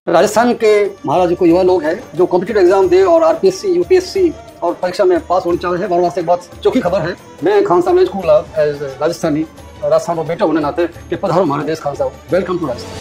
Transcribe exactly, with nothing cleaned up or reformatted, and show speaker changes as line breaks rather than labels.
राजस्थान के महाराज को युवा लोग हैं जो कॉम्पिटिटिव एग्जाम दे और आरपीएससी यूपीएससी और परीक्षा में पास होने चाह रहे हैं। वाराणसी एक बहुत चौकी खबर है। मैं खान साहब एज राजस्थानी राजस्थान को बेटा होने नाते कि पधारो हमारे देश खान साहब, वेलकम टू राजस्थान।